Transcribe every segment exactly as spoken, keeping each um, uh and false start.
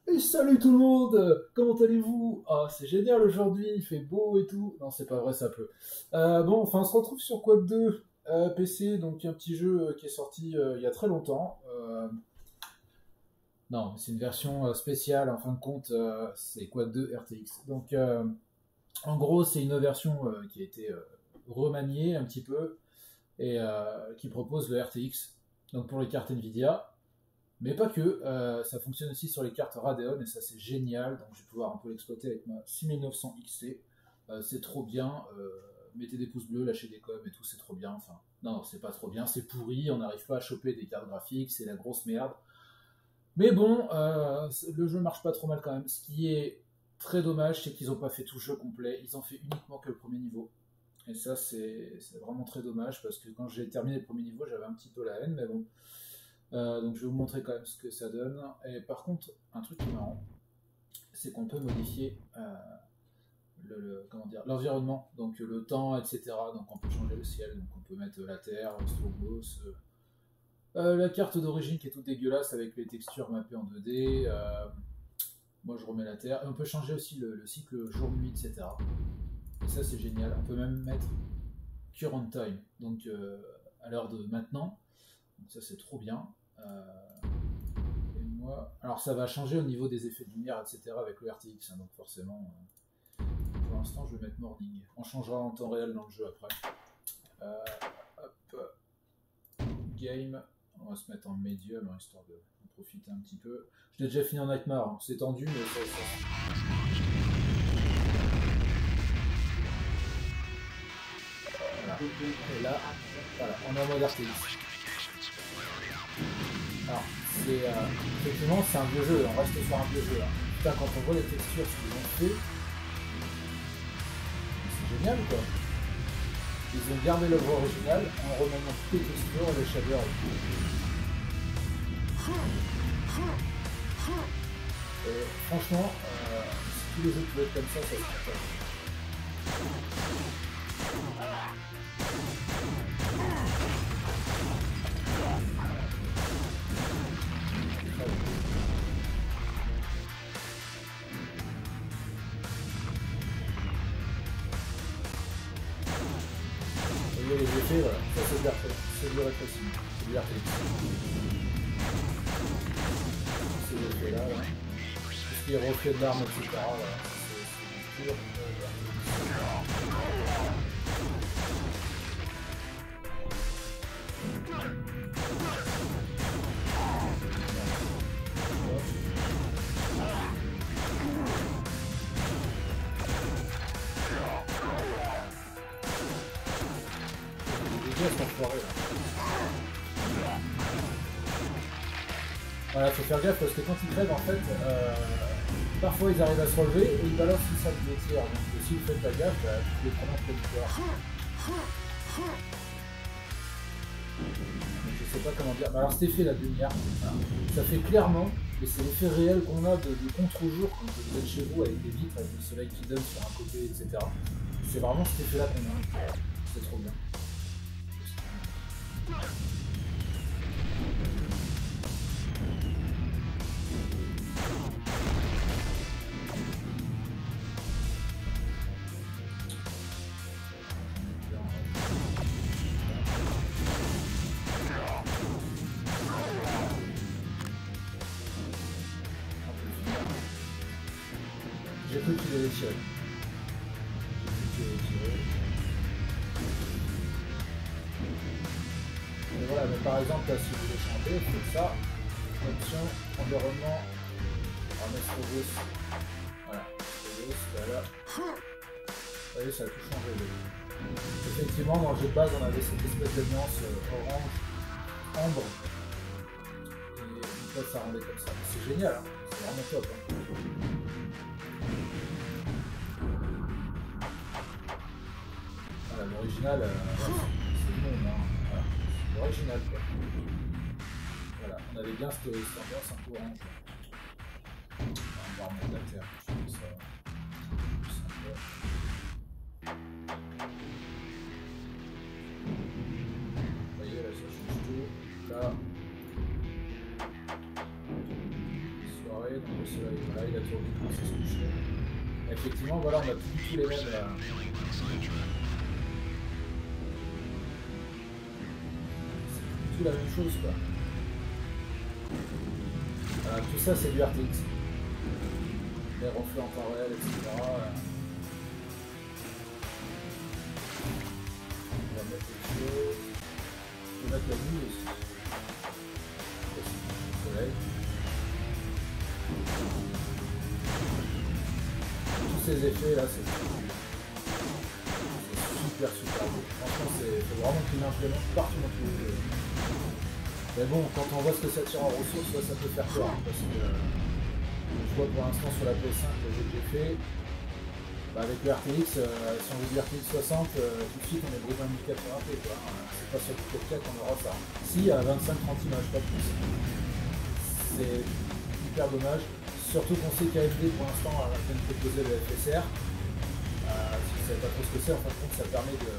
Et salut tout le monde, comment allez-vous? Ah, c'est génial aujourd'hui, il fait beau et tout. Non, c'est pas vrai, ça pleut. Euh, bon, enfin, on se retrouve sur Quad deux euh, P C, donc un petit jeu euh, qui est sorti euh, il y a très longtemps. Euh, non, c'est une version euh, spéciale, en fin de compte, euh, c'est Quad deux R T X. Donc, euh, en gros, c'est une version euh, qui a été euh, remaniée un petit peu et euh, qui propose le R T X. Donc pour les cartes Nvidia, mais pas que, euh, ça fonctionne aussi sur les cartes Radeon et ça c'est génial, donc je vais pouvoir un peu l'exploiter avec ma six mille neuf cents X T. Euh, c'est trop bien, euh, mettez des pouces bleus, lâchez des coms et tout, c'est trop bien. Enfin, non, c'est pas trop bien, c'est pourri, on n'arrive pas à choper des cartes graphiques, c'est la grosse merde. Mais bon, euh, le jeu marche pas trop mal quand même. Ce qui est très dommage, c'est qu'ils n'ont pas fait tout le jeu complet, ils ont fait uniquement que le premier niveau. Et ça, c'est c'est vraiment très dommage parce que quand j'ai terminé le premier niveau, j'avais un petit peu la haine, mais bon. Euh, donc je vais vous montrer quand même ce que ça donne. Et par contre, un truc qui est marrant, c'est qu'on peut modifier euh, le, le- comment dire, l'environnement, donc le temps, et cetera. Donc on peut changer le ciel, donc on peut mettre la terre, le strobos, euh, euh, la carte d'origine qui est toute dégueulasse avec les textures mappées en deux D. Euh, moi je remets la terre. Et on peut changer aussi le, le cycle jour-nuit, et cetera. Et ça c'est génial. On peut même mettre current time, donc euh, à l'heure de maintenant. Donc ça c'est trop bien. Euh, et moi, alors ça va changer au niveau des effets de lumière, et cetera avec le R T X, hein, donc forcément. Euh, pour l'instant, je vais mettre morning. On changera en temps réel dans le jeu après. Euh, hop, game. On va se mettre en medium hein, histoire de, de profiter un petit peu. Je l'ai déjà fini en Nightmare, hein. C'est tendu, mais ça, ça. Voilà. Et là, voilà, on est en mode R T X. Alors, c'est, euh, effectivement, c'est un vieux jeu, on reste sur un vieux jeu. Hein. Putain, quand on voit les textures, ce qu'ils ont fait, c'est génial quoi. Ils ont gardé l'œuvre originale en remaniant toutes les textures, les shaders et tout. Et franchement, euh, si tous les jeux pouvaient être comme ça, ça serait top. Vous voyez les effets, voilà, ça c'est du R T X, c'est du rétréci, c'est du R T X. Ces effets là, là. Tout ce qui est reflet de l'arme, et cetera. Voilà. C'est du pur euh, Voilà, faut faire gaffe parce que quand ils crèvent, en fait, euh, parfois ils arrivent à se relever et ils balancent une salle de tir. Donc si vous faites pas gaffe, bah, vous pouvez prendre un peu de victoire. Donc, je sais pas comment dire. Mais alors cet effet la lumière, ça fait clairement, et c'est l'effet réel qu'on a de, de contre-jour quand vous êtes chez vous avec des vitres, avec le soleil qui donne sur un côté, et cetera. C'est vraiment cet effet là qu'on a. C'est trop bien. J'ai cru qu'il allait tirer. J'ai cru qu'il allait tirer. Et voilà, mais par exemple, là, si vous voulez changer, faites ça. Option, environnement. On va mettre Strobos. Voilà, Strobos, voilà. Vous voyez, ça a tout changé. Effectivement, dans le jeu de base, on avait cette espèce de nuance euh, orange, ambre. Et une fois, ça rendait comme ça. C'est génial, hein. C'est vraiment top. Hein. Voilà, l'original, euh, ouais, c'est le monde, hein. Voilà. C'est l'original, quoi. Voilà, on avait bien cette, cette ambiance un peu orange. On va remettre la terre, je fais ça. Plus sympa. Vous voyez, là, ça change tout. Là, soirée. soleil, donc le soleil, voilà, il a tourné quand c'est se coucher. Effectivement, voilà, on a plus du tout les mêmes. Euh... C'est tout la même chose, quoi. Voilà, tout ça, c'est du R T X. Les reflets en temps réel, et cetera. On va mettre les choses. On va mettre la nuit aussi. Le soleil. Tous ces effets là, c'est super super beau. Franchement, c'est vraiment qu'ils l'implémentent partout dans tous les jeux. Mais bon, quand on voit ce que ça tire en ressources, ça, ça peut faire peur. Hein, parce que euh, je vois pour l'instant sur la P S cinq que j'ai fait, bah, avec le R T X, euh, si on veut du R T X soixante, euh, tout de suite on est brûlé en mille quatre-vingts p. C'est pas sur le quatre qu'on aura ça. Si, à vingt-cinq trente images, pas plus. C'est hyper dommage. Surtout qu'on sait qu'A M D pour l'instant a rien proposé le F S R. Euh, si vous ne savez pas trop ce que c'est, en fin de compte ça permet de,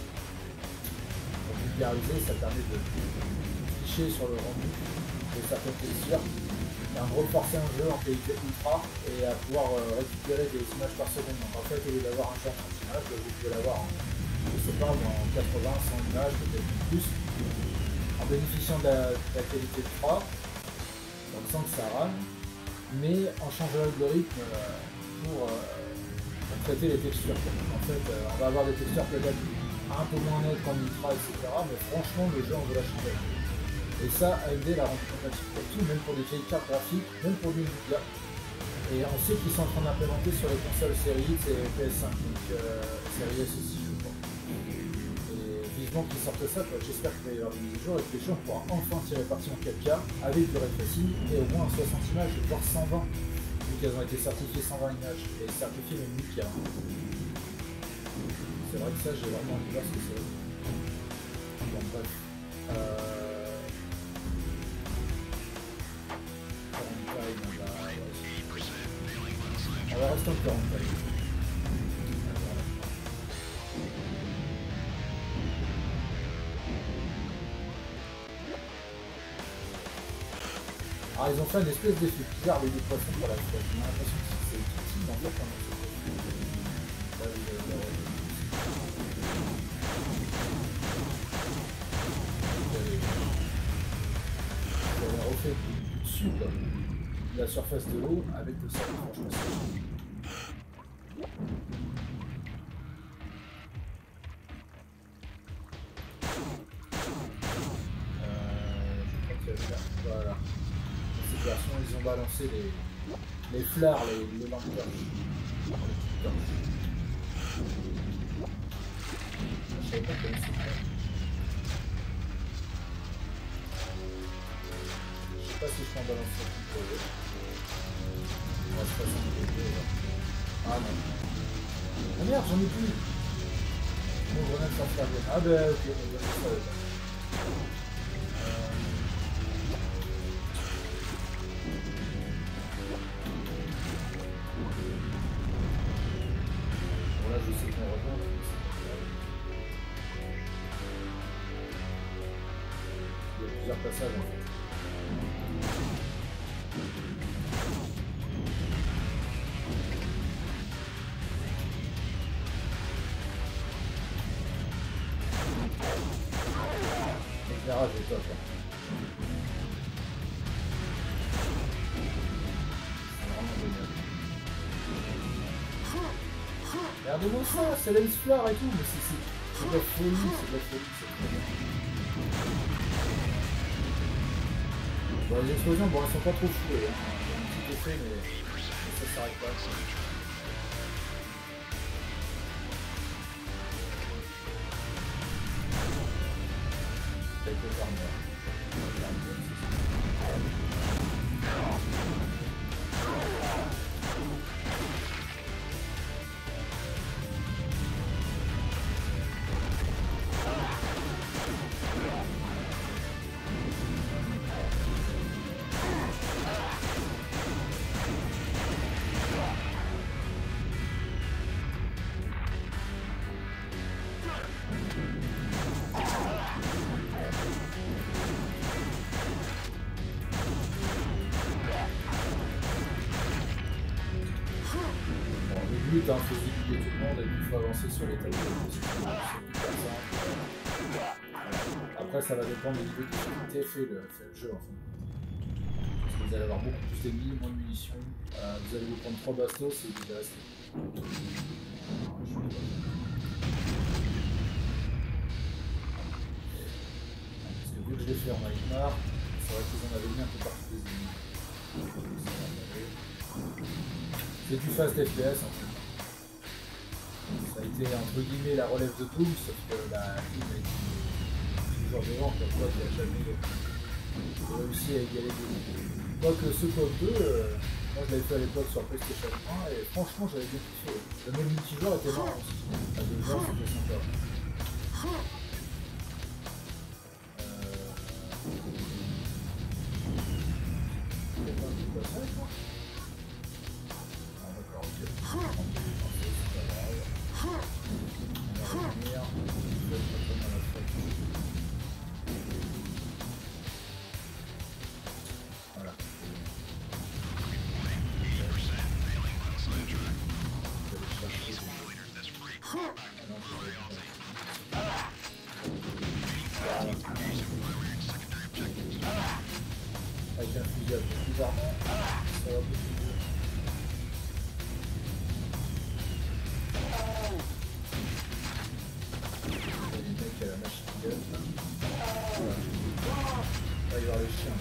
de vulgariser, ça permet de ficher sur le rendu de certaines textures, et de reforcer un jeu en qualité ultra et à pouvoir euh, récupérer des images par seconde. Donc en fait, au lieu d'avoir un jeu en trente images, vous pouvez l'avoir en, je sais pas, dans quatre-vingts cent images, peut-être plus, en bénéficiant de la, de la qualité ultra, donc sans que ça rame, mais en changeant l'algorithme euh, pour, euh, pour traiter les textures. En fait, euh, on va avoir des textures peut-être un peu moins nettes qu'en ultra, et cetera. Mais franchement, le jeu, on veut la changer. Et ça, A M D l'a rendu compatible pour tout, même pour des vieilles cartes graphiques, même pour du Nvidia. Et on sait qu'ils sont en train d'implémenter sur les consoles série X et P S cinq, donc euh, série S aussi, je crois. Et vivement qu'ils sortent ça, j'espère qu'il va y avoir des mises à jour et que les gens pourront enfin tirer parti en quatre K avec du ray tracing et au moins soixante images, voire cent vingt, vu qu'elles ont été certifiées cent vingt images et certifiées même Nika. C'est vrai que ça, j'ai vraiment envie de voir ce que c'est. Bon, bref. Euh... On va rester en quarante time. Alors ils ont fait une espèce d'effet bizarre avec des poissons pour la flotte. On a l'impression que c'est utile d'en dire pendant ce jeu. J'avais refait du dessus quoi. La surface de l'eau avec le sable, franchement c'est voilà. Cette version, ils ont balancé les, les flards, les, les lampes torches. Je savais pas comment c'est fait. Je sais pas si je peux en balancer un petit peu. On va se passer un peu de ah non. Ah merde, j'en ai plus. Bon, grenade sans faire. Ah ben ok, on va faire ça. Je sais qu'on revient. Il y a plusieurs passages en fait. L'éclairage est top. Hein. C'est vraiment génial. Regardez-moi ça, c'est lens flare et tout, mais c'est de la folie, c'est de la folie, c'est très bien. Bon, les explosions, bon, elles sont pas trop fouées, hein. Il y a un petit effet, mais, mais ça s'arrête pas. Quelques armures. but, hein, faut zigouiller tout le monde et puis il faut avancer sur les tableaux. Après, ça va dépendre du niveau de difficulté fait le, fait le jeu en fait. Parce que vous allez avoir beaucoup plus d'ennemis, moins de munitions. Euh, vous allez vous prendre trois bastos et vous allez rester. Parce que vu que je l'ai fait en Nightmare, c'est vrai qu'ils en avaient mis un peu partout des ennemis. C'est du fast F P S en fait. Ça a été entre guillemets la relève de Doom, sauf que la team a été toujours devant, comme quoi qui a jamais réussi à égaler Doom. Quoique ce code deux, euh, moi je l'avais fait à l'époque sur PlayStation un et franchement j'avais bien kiffé. Le même multijoueur était marrant aussi. À deux joueurs c'était sympa. Avec un fusil à peu bizarrement, ça va beaucoup mieux. Il y a des mecs à la machine gun. Voilà. Là, il va y avoir les chiens.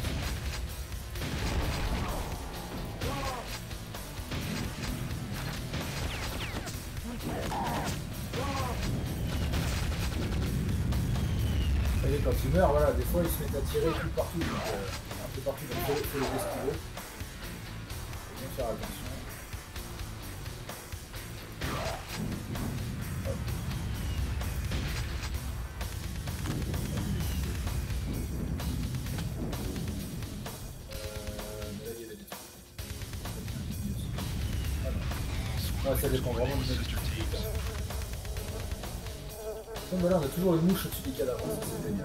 Et quand il meurt, voilà, des fois ils se mettent à tirer tout partout, donc, euh, un peu partout, donc il faut, faut les esquiver. Faut bien faire attention. Hop. Euh, mais là il y avait des trucs. Ah non. Ouais, ça dépend vraiment de notre difficulté. Donc voilà, on a toujours une mouche au-dessus des cadavres, ça c'est génial.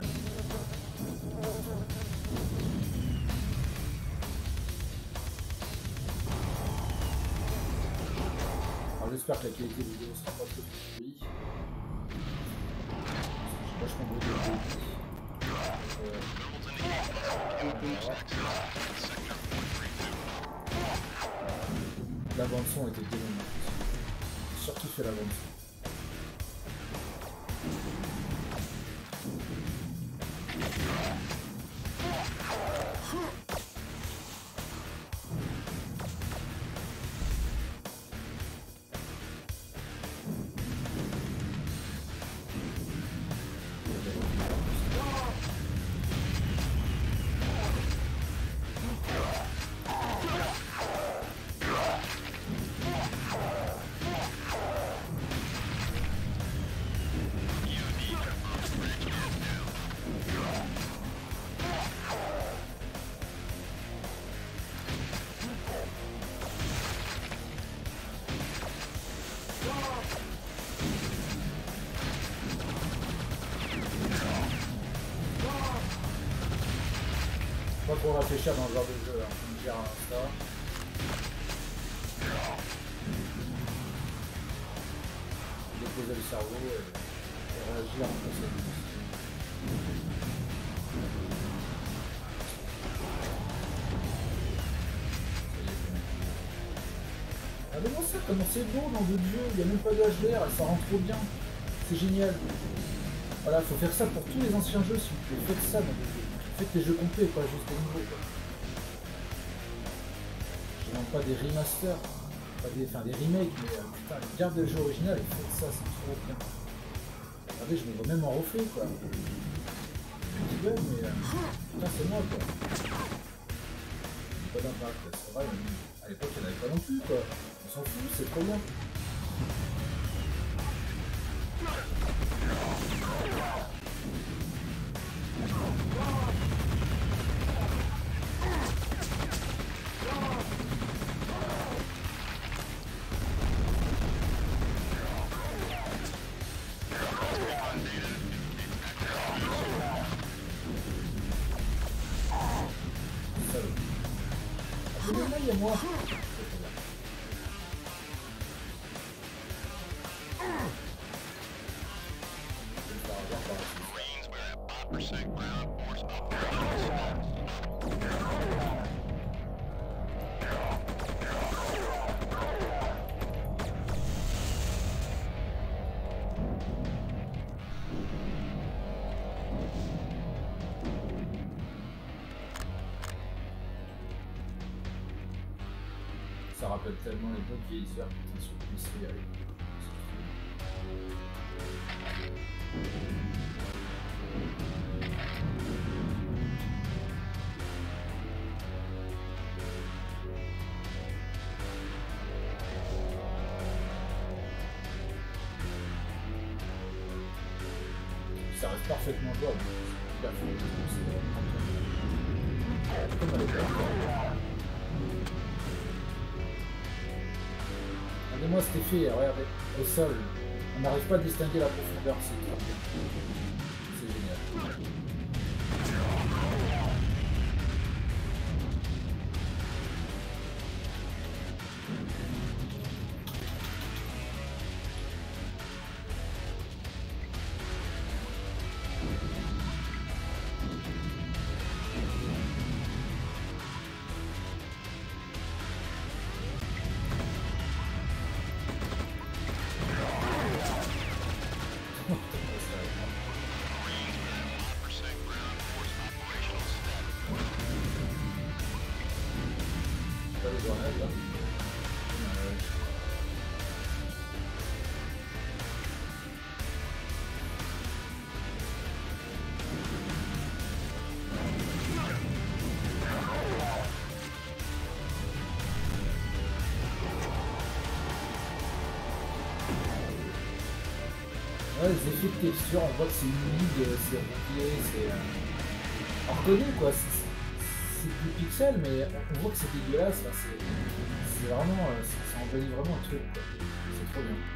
Alors j'espère que la qualité de vidéo sera pas trop pourrie. J'ai vachement beau de la bande son était dément. J'ai surtout fait la bande son. Pas trop réfléchir dans ce genre de jeu, hein. On me dira ça. Déposer le cerveau et, et réagir en conséquence. Regardez-moi ça, comment c'est beau dans d'autres jeux, il n'y a même pas de H D R, ça rend trop bien. C'est génial. Voilà, faut faire ça pour tous les anciens jeux, s'il vous plaît. Faites ça dans des jeux. Faites les jeux complets, pas juste des nouveaux. Quoi. Je demande pas des remasters, pas des, enfin des remakes, mais euh, putain, gardez le jeu original et faites ça, c'est trop bien. Regardez, je me vois même en reflet, quoi. Petit bug, mais euh, putain, c'est moi, quoi. Pas d'impact, c'est vrai, mais à l'époque, il n'y en avait pas non plus, quoi. On s'en fout, c'est trop bien. Moi. Ça rappelle tellement les bonnes vieilles heures, putain, sur le P C, allez. Ça reste parfaitement jouable. Super fluide, c'est vraiment bien. Comme à l'époque. Regardez-moi cet effet, regardez, au sol. On n'arrive pas à distinguer la profondeur, c'est trop bien. C'est génial. Ouais, les effets de texture, on voit que c'est humide, c'est rouillé, c'est euh... reconnu quoi, c'est plus pixel mais on voit que c'est dégueulasse, enfin, c'est vraiment, euh, ça embellit vraiment le truc quoi, c'est trop bien.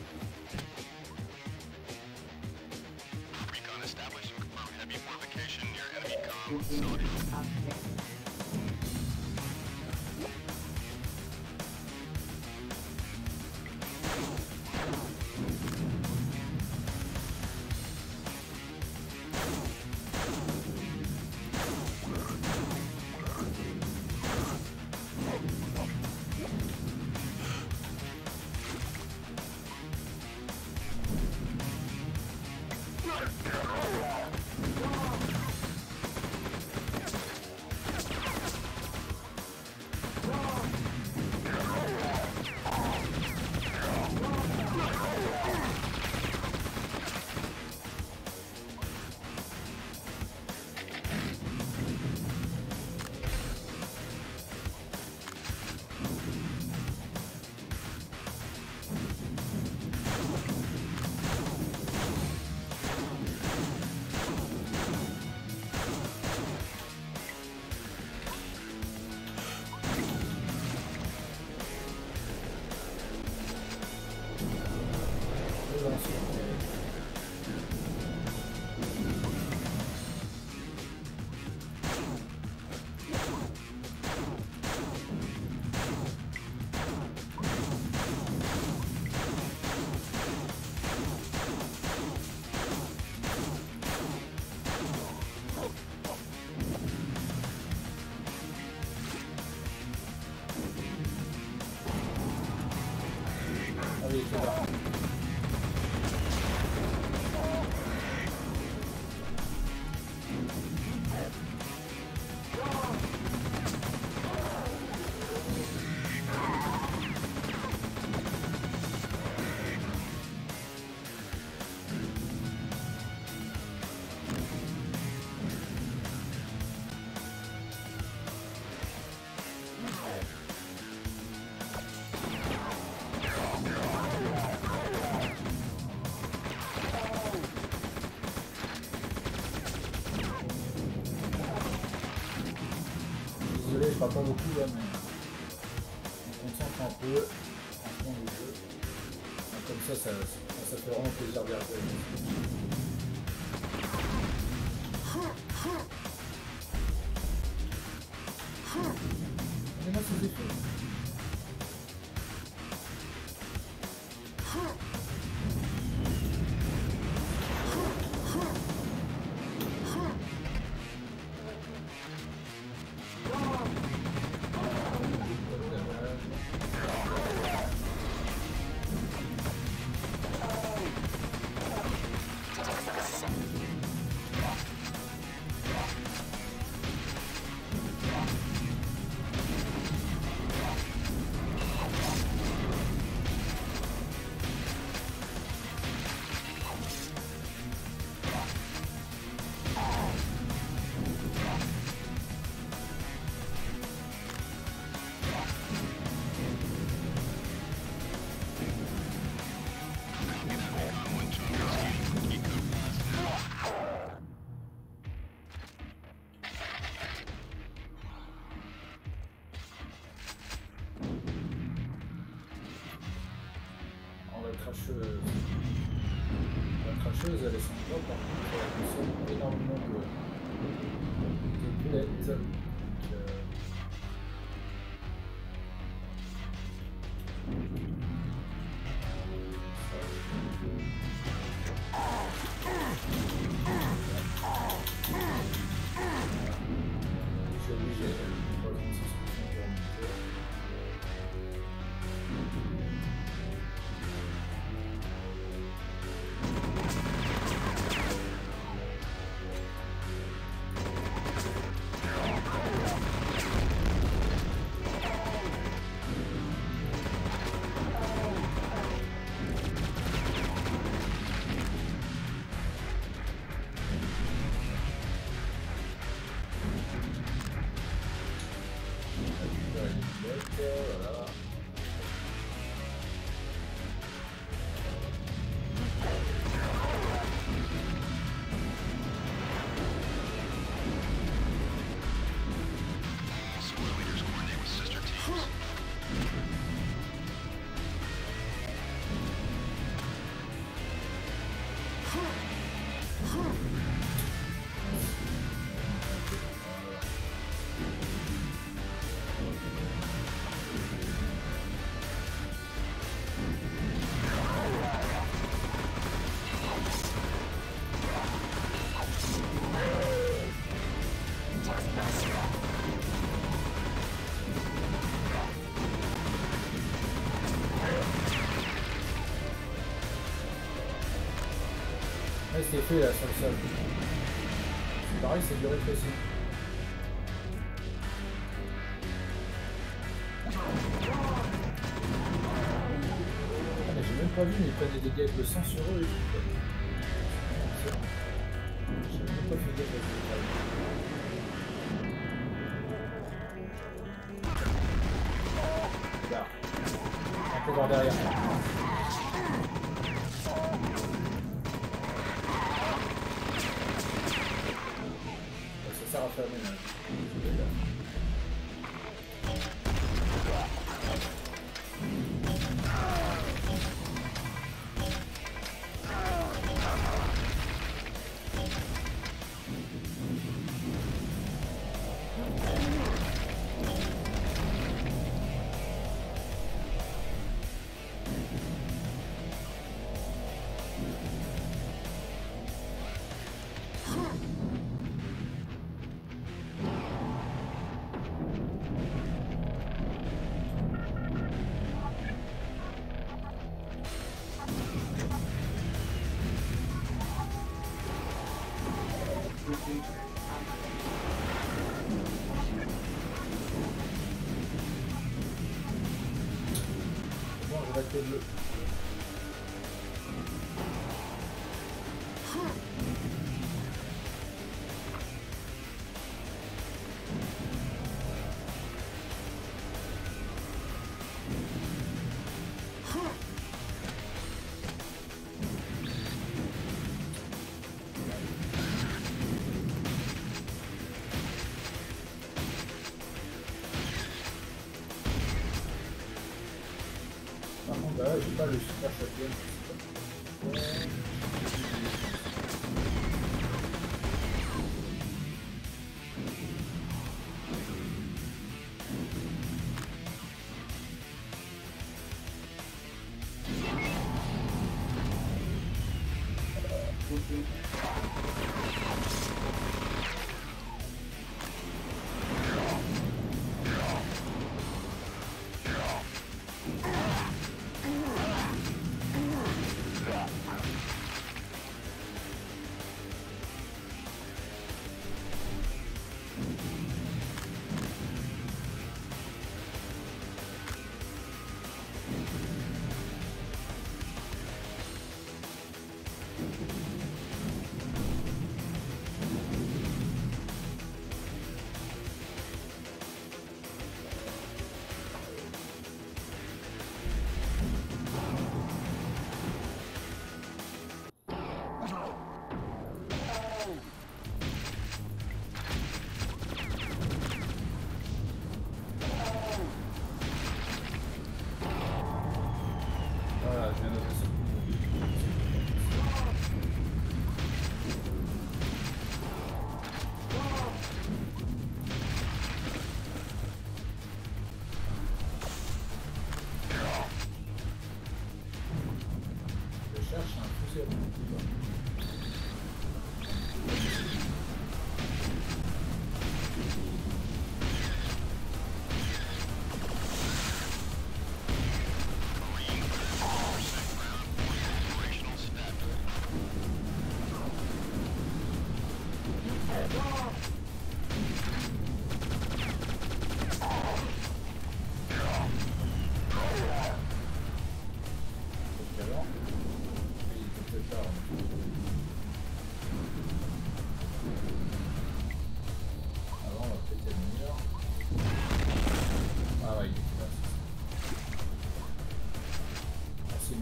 Désolé, je parle pas beaucoup là, mais on concentre un peu, on prend le jeu. Comme ça, ça, ça, ça fait vraiment plaisir d'y regarder. Regardez-moi ces effets. cracheuse. La cracheuse, elle est sympa, par contre, elle consomme énormément de, de boulettes. Donc, euh... J'ai obligé de reprendre ce voilà. Ouais, c'est fait là sur le sol. C'est pareil, c'est du rétréci. Ah, mais j'ai même pas vu, mais ils prennent des dégâts avec le sang sur eux et tout. J'ai même pas fait gaffe avec le détail. Là. Un peu par derrière. Ça sert à faire le ménage. Bon, je vais activer le... Par contre, bah là, j'ai pas le super shotgun.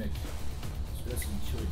mec. Celui-là, c'est une tuerie.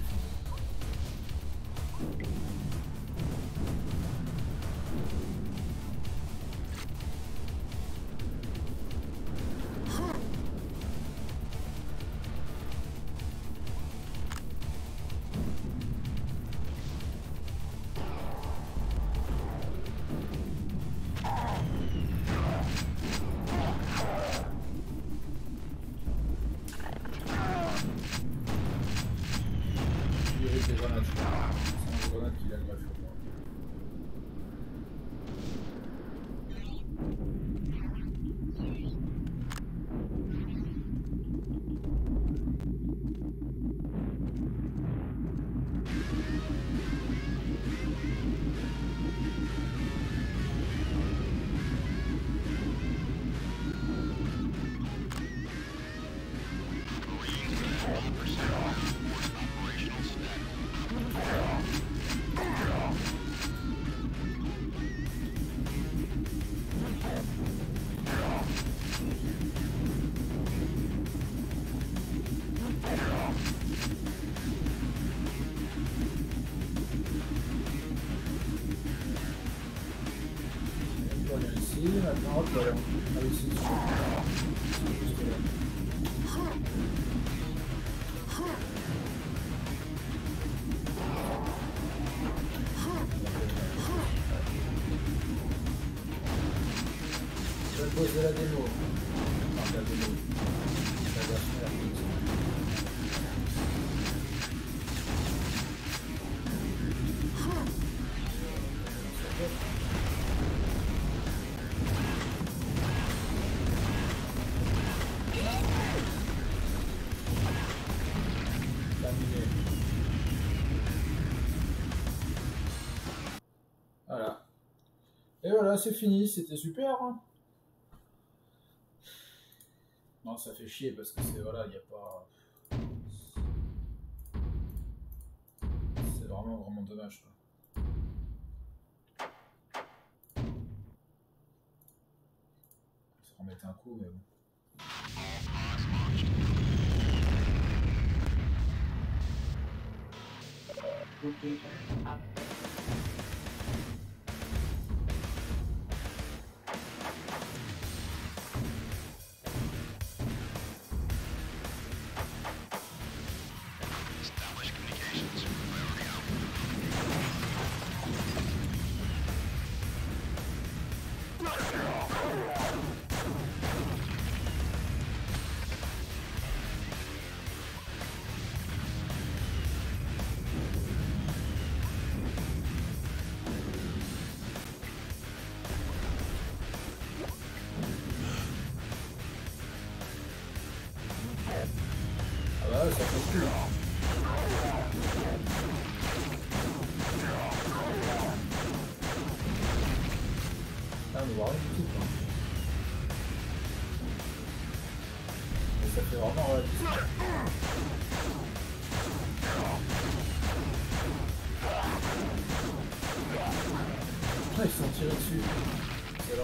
Maintenant, hop, voilà. Ah oui, c'est sûr. Je vais poser la démo. Enfin, la démo. La version rapide. Voilà. Et voilà, c'est fini, c'était super. Hein. Non, ça fait chier parce que c'est voilà, il n'y a pas. C'est vraiment vraiment dommage quoi. Ça remettait un coup, mais bon. Ah bah ça fait plus. Ah on voit rien du tout quoi. Mais ça fait vraiment réaliste. Ah ils sont tirés dessus. C'est là.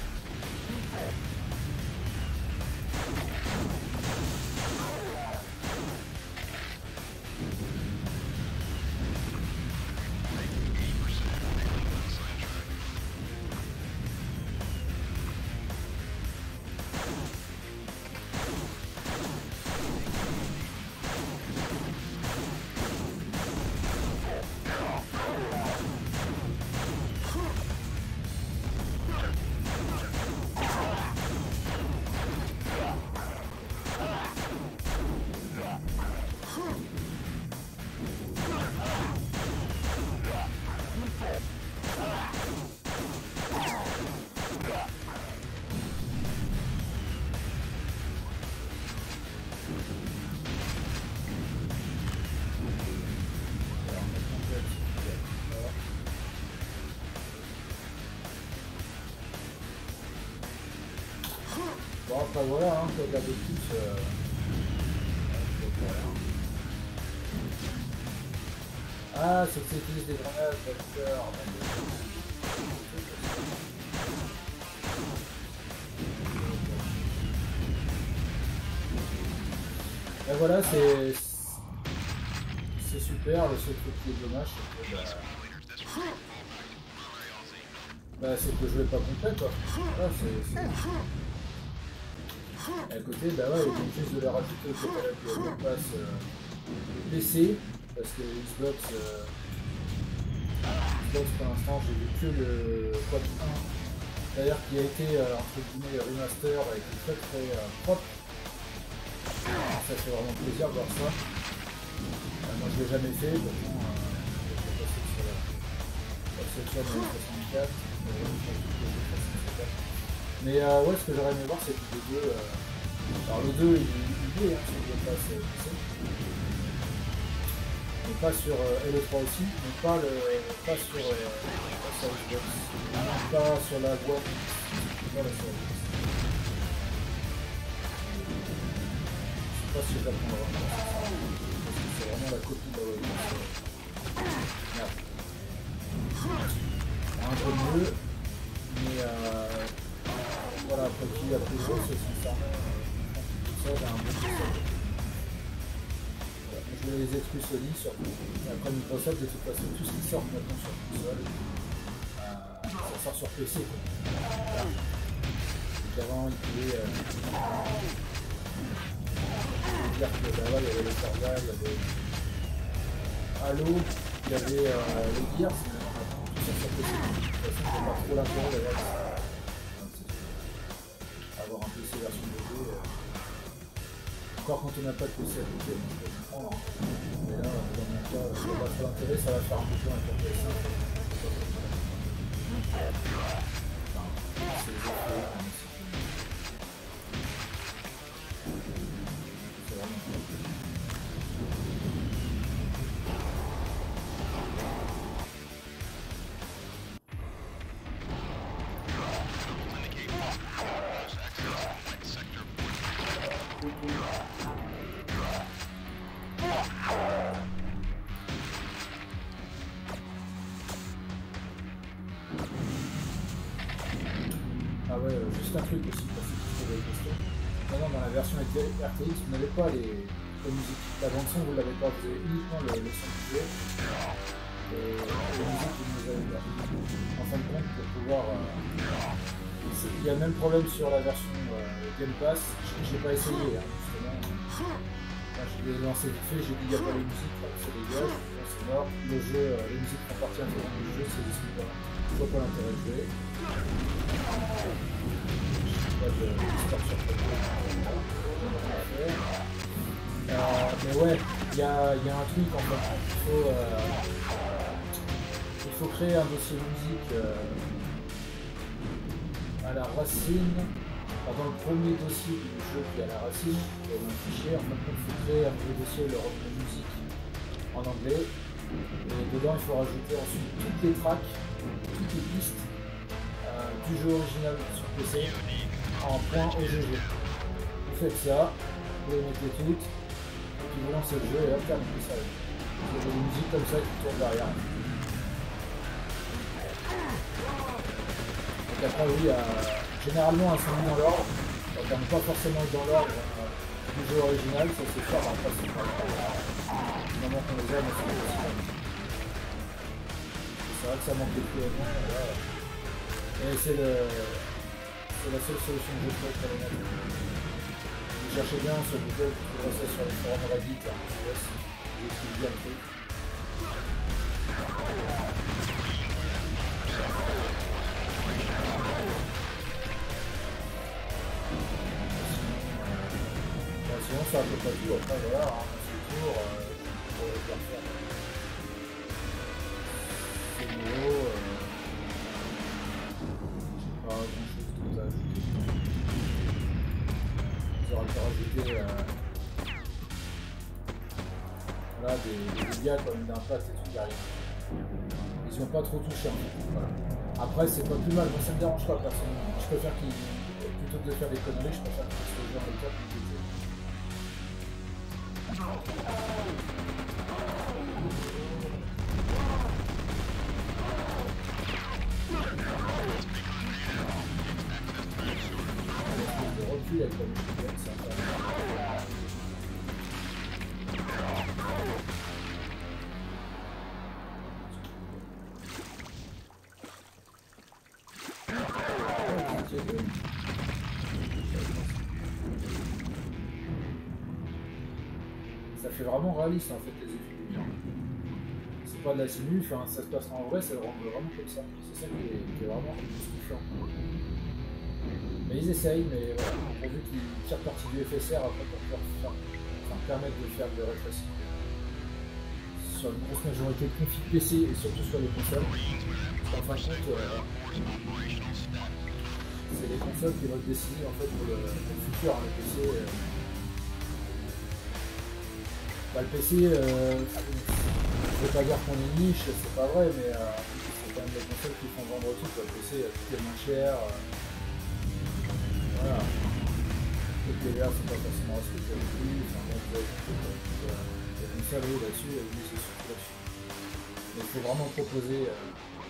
Bon, après voilà, hein, faut regarder plus. Euh... Ah, c'est que c'est utilisé des grenades, d'accord. Et voilà, c'est c'est super, le seul truc qui est dommage, c'est que, bah, bah, c'est que le jeu est pas complet, quoi. Voilà, c'est... Et à côté, bah ouais, ils viennent juste de la rajouter au catalogue de Game Pass euh, P C, parce que Xbox, euh, Xbox pour l'instant, j'ai vu que le Quad un, d'ailleurs qui a été, euh, entre guillemets, remaster, avec une très très euh, propre. Alors, ça fait vraiment plaisir de voir ça. Euh, moi je l'ai jamais fait, pourtant euh, je suis passé sur la PlayStation soixante-quatre, euh, mais euh, ouais, ce que j'aurais aimé voir, c'est que les deux. Euh... Alors, le deux, il, il est hein, sur Game Pass P C. Mais pas sur euh, Halo trois aussi, mais pas, le, pas sur, euh, pas sur Xbox. Pas sur la boîte. Pas la sur Xbox. Je sais pas si je vais prendre parce que c'est vraiment la copie de la web. Merde. Un peu mieux, mais euh. Voilà, après qui a plus gros, c'est sincèrement ça, j'ai un bon console. Voilà, je vais les exclus Sony surtout. Et après Microsoft, de toute façon, tout ce qui sort maintenant sur console, euh, ça sort sur P C. Voilà. Donc avant, il pouvait euh, dire que bah, ouais, il y avait les Forza, il y avait Halo, il y avait euh, les Gears, mais maintenant tout ça sur P C. De toute façon, c'est pas trop l'intérêt d'ailleurs. Avoir un P C version de jeu, euh... encore quand on n'a pas de P C à côté, on peut comprendre. Mais là, dans mon cas, il n'y a pas trop d'intérêt, ça va faire un peu plus un P C. Enfin, c'est les effets, c'est vraiment cool. Ah ouais, euh, juste un truc aussi, parce que je trouvais question. Maintenant, dans la version R T X, vous n'avez pas les, les musiques. La bande-son, vous ne l'avez pas, vous avez uniquement le, le son du jeu. Et les musiques, vous ne les avez pas. En fin de compte, pour pouvoir... Euh, il y a le même problème sur la version euh, Game Pass. Je n'ai pas essayé, hein, justement. Quand je l'ai lancé vite fait, j'ai dit il n'y a pas les musiques, c'est dégage, c'est mort. Le jeu, euh, les musiques font partie intégrante du jeu, c'est disponible. Je vois pas l'intérêt de jouer. Pas de histoire sur le euh, mais ouais, il y a, y a un truc en fait. Il faut, euh, il faut créer un dossier musique euh, à la racine. Enfin, dans le premier dossier du jeu qui est à la racine, il y a un fichier. En fait, il faut créer un nouveau dossier, le de musique en anglais. Et dedans, il faut rajouter ensuite toutes les tracks, toutes les pistes euh, du jeu original sur P C en .ogg. Vous faites ça, vous les mettez toutes, et puis vous lancez le jeu et hop, terminé ça. Vous avez des musiques comme ça qui tournent derrière. Donc après, oui, euh, généralement, elles sont mises dans l'ordre. Donc elles n'ont pas forcément être dans l'ordre euh, du jeu original, ça c'est sûr, après c'est pas le moment qu'on les aime, c'est possible. C'est vrai que ça manque de plus à voilà. Et c'est le... c'est la seule solution que je trouve pour les mettre. Vous cherchez bien sur Google, vous trouverez ça sur les forums Reddit, hein, je j'explique bien le truc. Bon, sinon c'est à peu près tout, après voilà, hein, c'est le tour, euh, je pourrais bien faire. C'est nouveau, euh... pas grand chose d'autre à ajouter. Ils auraient pu rajouter euh, voilà, des, des dégâts comme d'impact et tout derrière. Ils n'y ont pas trop touché en fait. Voilà. Après c'est pas plus mal, moi ça me dérange pas personnellement. Je préfère qu'ils, plutôt que de faire des conneries, je préfère qu'ils se jouent en top plus vite. Recul avec la musique, ça ça fait vraiment réaliste en fait les effets de lumière. C'est pas de la simu, enfin, ça se passe en vrai, ça le rend vraiment comme ça. C'est ça qui est, qui est vraiment stupéfiant. Mais ils essayent, mais voilà, pourvu qu'ils tirent parti du F S R après pour pouvoir faire, enfin, permettre de faire de rétrécir. Sur une grosse majorité de config P C et surtout sur les consoles. En fin de compte, euh, c'est les consoles qui vont décider en fait pour le, pour le futur. Hein, le P C, euh, bah, le P C, euh, je veux pas dire qu'on est niche, c'est pas vrai, mais euh, c'est quand même les consoles qui font vendre tout. Quoi. Le P C, tout est moins cher. Euh, voilà. Les T V A sont pas forcément respectés avec lui. Enfin, bon, vous avez compris, quoi. Donc, euh, les consoles, oui, là-dessus, oui, c'est surtout là-dessus. Mais il faut vraiment proposer. Euh,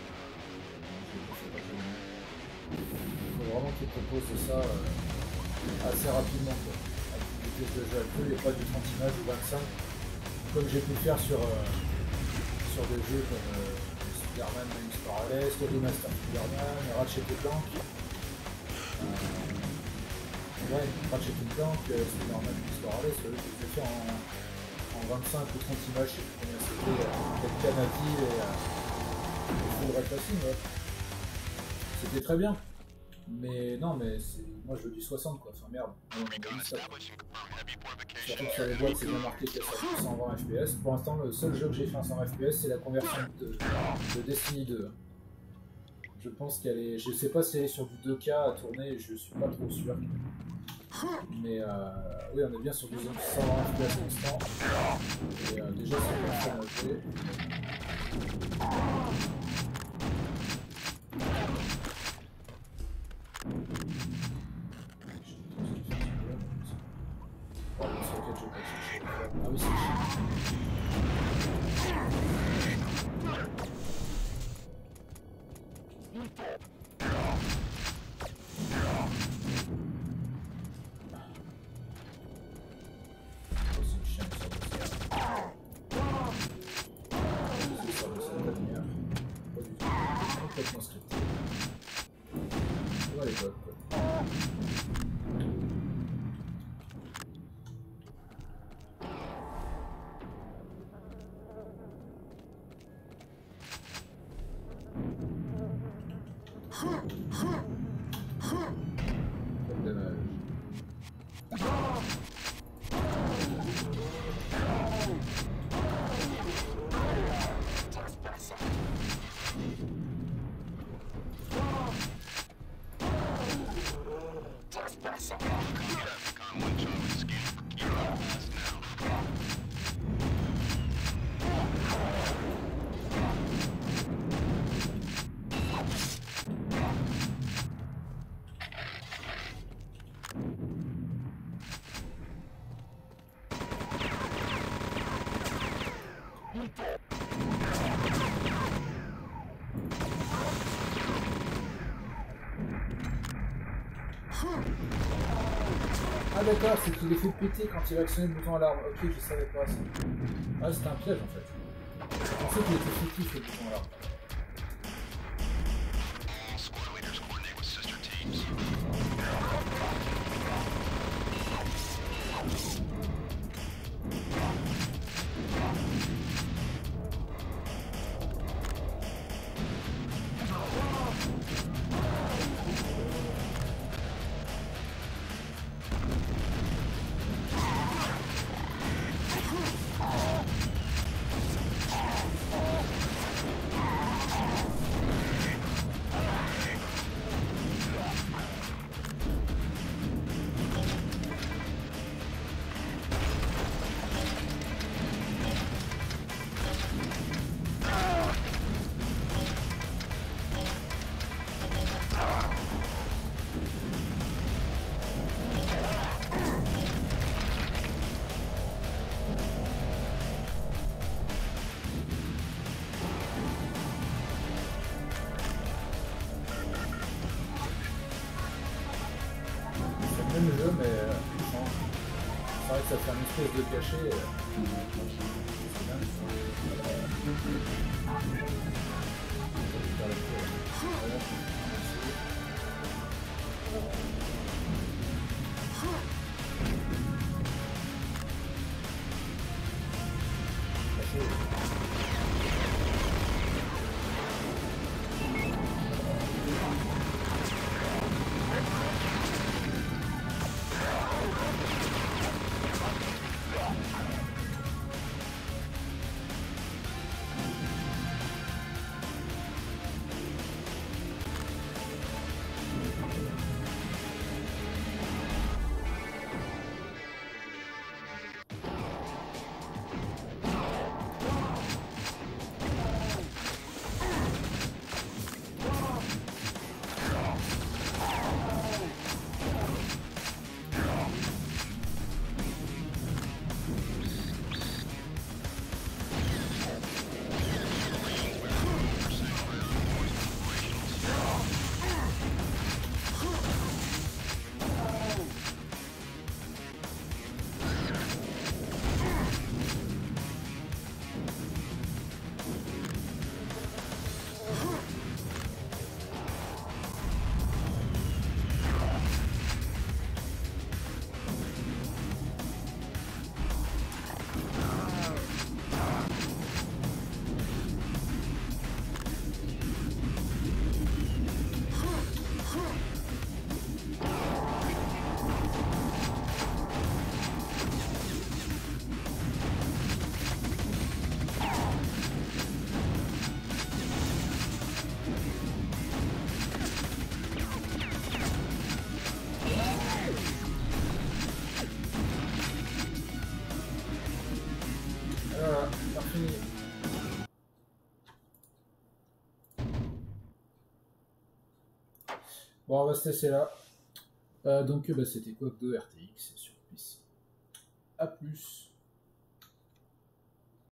Il faut vraiment qu'ils proposent ça euh, assez rapidement, quoi. Avec une vitesse de jeu actuelle et pas du trente images ou vingt-cinq, comme j'ai pu le faire sur, euh, sur des jeux comme euh, Spider-Man Miles Morales, le Master Spider-Man, Ratchet et Clank. Euh, ouais, Ratchet et Clank, euh, Spider-Man Miles Morales, euh, je l'ai fait en, en vingt-cinq ou trente images, je sais plus combien c'était, euh, avec Canadi et euh, full ray tracing, ouais. C'était très bien. Mais non, mais moi je veux du soixante quoi, enfin merde. Non, non, ça, quoi. Surtout que sur les boîtes c'est bien marqué qu'il y a cent vingt F P S. Pour l'instant, le seul jeu que j'ai fait en cent vingt F P S c'est la conversion de, de Destiny deux. Je pense qu'elle est. Je sais pas si elle est sur du deux K à tourner, je suis pas trop sûr. Mais euh, oui, on est bien sur du cent vingt F P S constant. Et euh, déjà c'est pas très noté. Ah oui, c'est complètement scripté. On va à l'époque, quoi. Quel dommage. Ah d'accord, c'est qu'il est fait péter quand il va actionner le bouton à l'arbre. Ok, je savais pas ça. Ah, c'était un piège en fait. Je pensais qu'il était fictif le bouton à l'arbre. Le jeu, mais euh, c'est vrai que ça fait un espèce de cachet. Euh, c'est bien. fini. Bon, on va se laisser là. Euh, donc, bah, c'était Quake deux R T X sur P C. A plus.